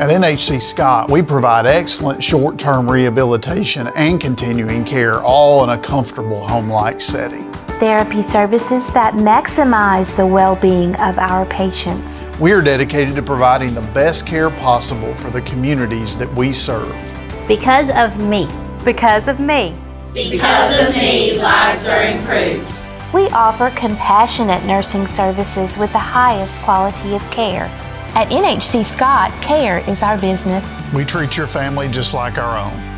At NHC Scott, we provide excellent short-term rehabilitation and continuing care, all in a comfortable home-like setting. Therapy services that maximize the well-being of our patients. We are dedicated to providing the best care possible for the communities that we serve. Because of me. Because of me. Because of me, lives are improved. We offer compassionate nursing services with the highest quality of care. At NHC Scott, care is our business. We treat your family just like our own.